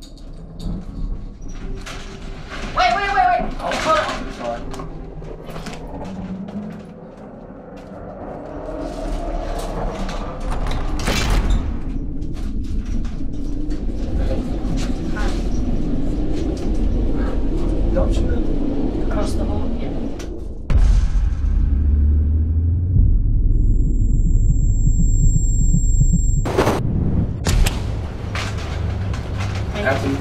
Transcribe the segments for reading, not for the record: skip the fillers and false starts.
Wait. Oh, hold on. Sorry. Don't you Across the hall? Yeah. Captain?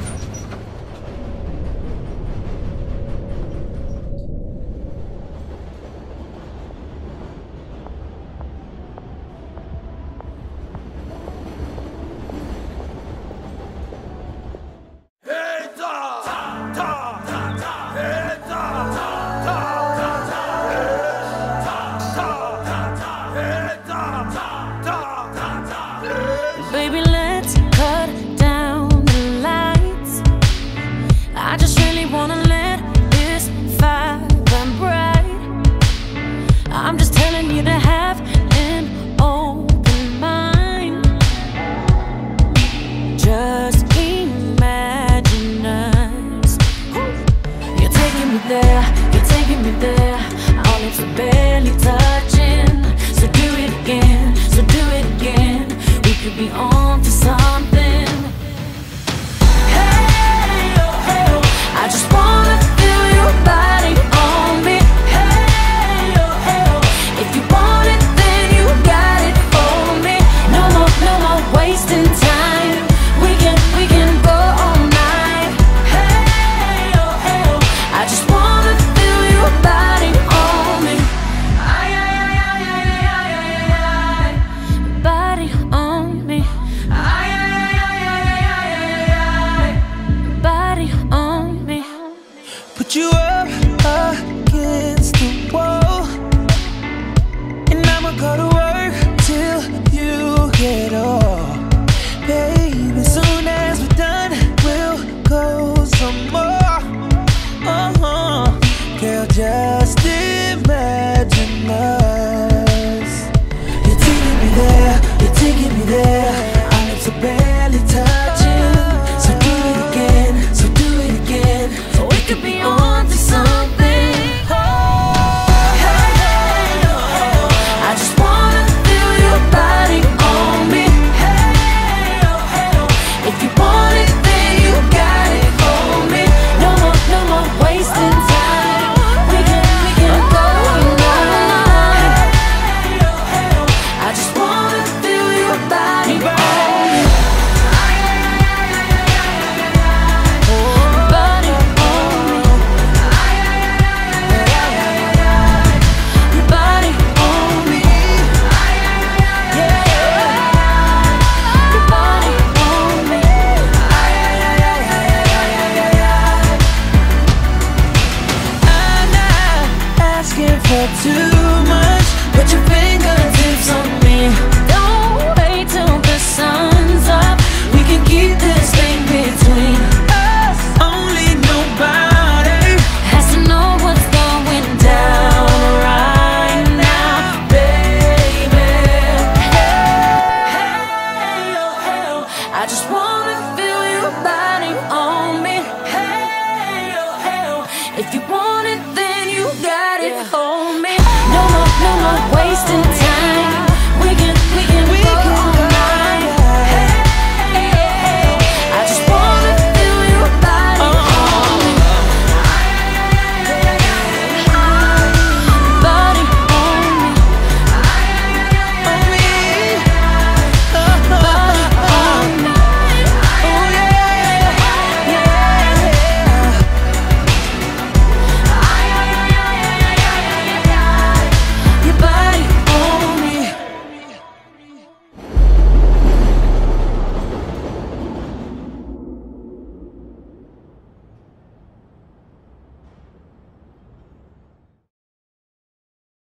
Baby, let's cut down the lights. I just really wanna let this fire burn bright. I'm just telling you to have an open mind. Just imagine us. You're taking me there, you're taking me there. All it's barely touching. So do it again, so do it again. We could be on to something. Hey, oh, hey, oh. I just wanna feel your body on me. Hey, oh, hey, oh. If you want it, then you got it for me. No more wasting time. We can go all night. Hey, oh, I just wanna feel your body on me. Body on me. Body on me. Put you up against the wall, and I'ma go to work till you get off. Baby, soon as we're done, we'll go some more. Girl, just imagine us. You're taking me there, you're taking me there. Our lips are barely touching. So do it again, so do it again. So we could be on to something. Hey, I just wanna feel your body on me. Hey, if you want it, then you got it for me. No more wasting time. We can go all night. I just wanna feel your body on me. Body on me. Your body on me. Yeah. Your body on me. I'm not asking for too much. Put your fingertips on me. Don't wait till the sun's up. We can keep this thing between Us, only nobody. has to know what's going down right now, baby. Hey, I just wanna feel your body on me. Hey, if you want